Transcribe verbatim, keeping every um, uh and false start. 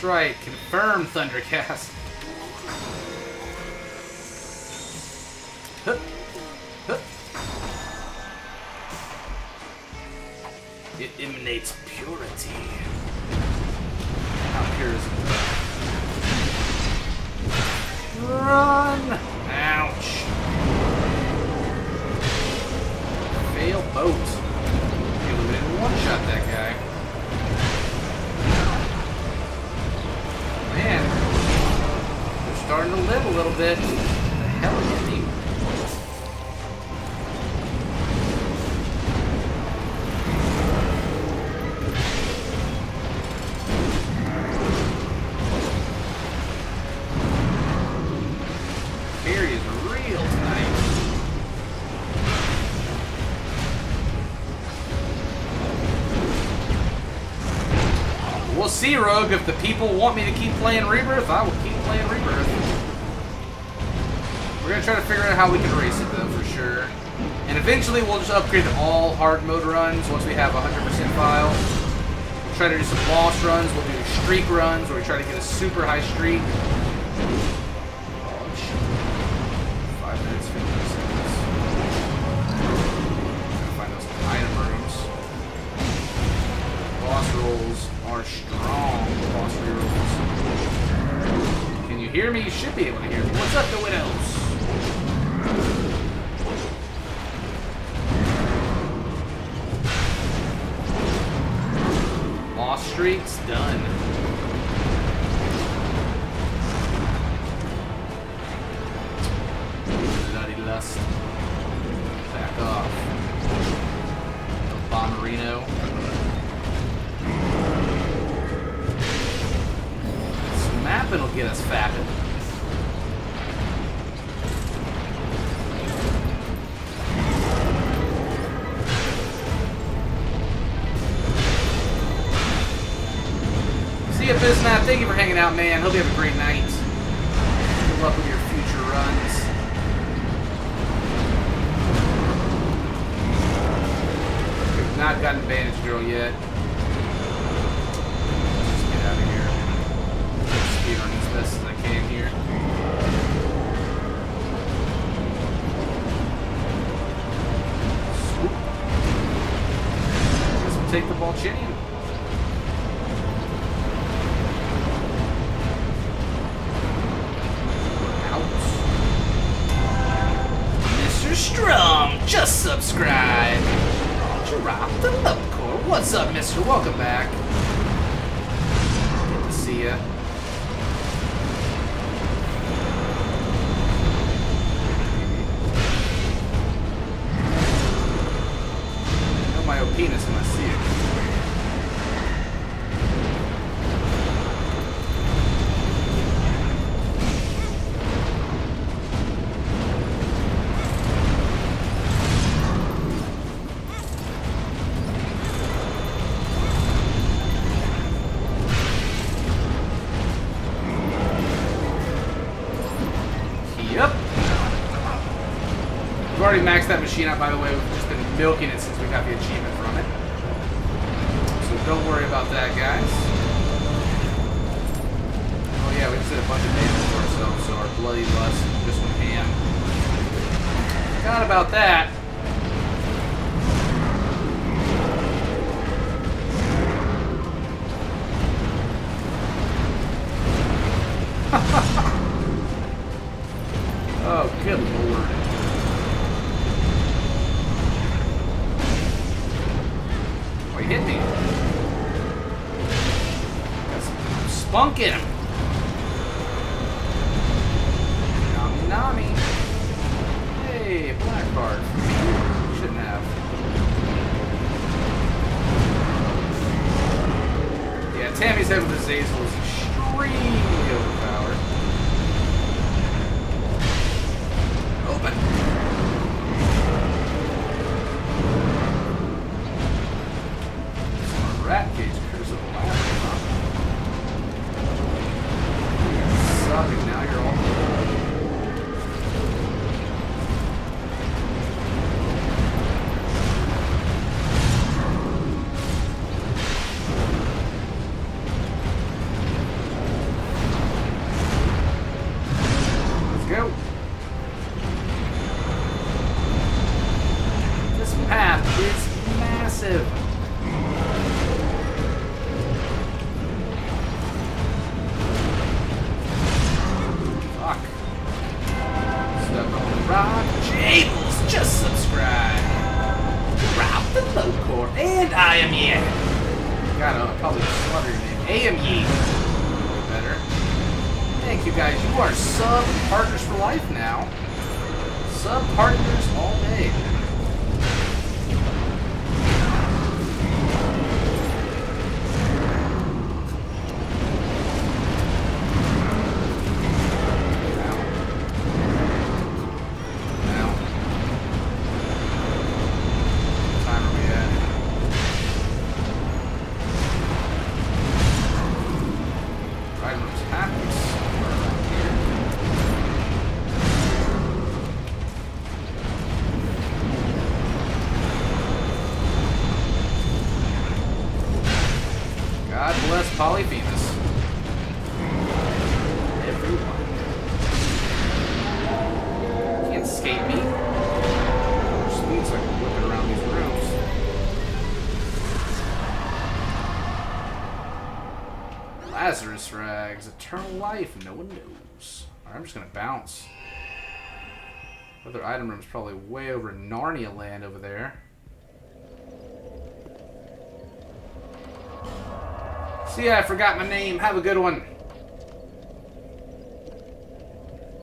That's right. Confirm Thundercast. Huh. Huh. It emanates purity. How pure is it? Run! Ouch. Fail boat. Okay, we didn't one-shot that guy. Man, they're starting to live a little bit. What the hell are you doing? Carry is real tonight. We'll see, Rogue. If the people want me to keep playing Rebirth, I will keep playing Rebirth. We're going to try to figure out how we can race it, though, for sure. And eventually, we'll just upgrade to all hard mode runs once we have one hundred percent file. We'll try to do some boss runs. We'll do streak runs where we try to get a super high streak. five minutes, fifteen seconds. Gotta find those item rooms. Boss rolls are strong. Boss rerolls. Can you hear me? You should be able to hear me. What's up, the Widows? Lost streaks done. Bloody lust. Back off. Bomberino. Mapping will get us fapping. See ya, Biznat. Thank you for hanging out, man. Hope you have a great night. Good luck with your future runs. We've not gotten Bandage Girl yet. Let's just get out of here. Speed on as best as I can here. Swoop. Guess we'll take the Balchinian. Mister Strum, just subscribe. Drop the love core. What's up, Mister? Welcome back. Good to see ya. My penis when I see it. Yep. We've already maxed that machine out, by the way. We've just been milking it since we got the achievement from it. So don't worry about that, guys. Oh yeah, we just did a bunch of damage to ourselves, so our bloody lust just went ham. Forgot about that. Oh, good lord. Oh, he hit me. Got some spunk in him. Nami Nami. Hey, a black card. Shouldn't have. Yeah, Tammy's head with the Zazel is extremely overpowered. Open. Some rat cage curse of the last huh? You suck and now you're all go. This map is massive. Fuck. Stuck on the rock. Jables, just subscribe. Rob the low core. And I am Ye. Gotta probably slaughter your name. A M Ye. Better. Thank you guys. You are sub partners for life now. Sub partners all day. God bless Polyphemus. Everyone. Can't escape me. More speed so I can whip it around these rooms. Lazarus rags. Eternal life. No one knows. Alright, I'm just gonna bounce. Other item room's probably way over in Narnia land over there. See ya, I forgot my name. Have a good one.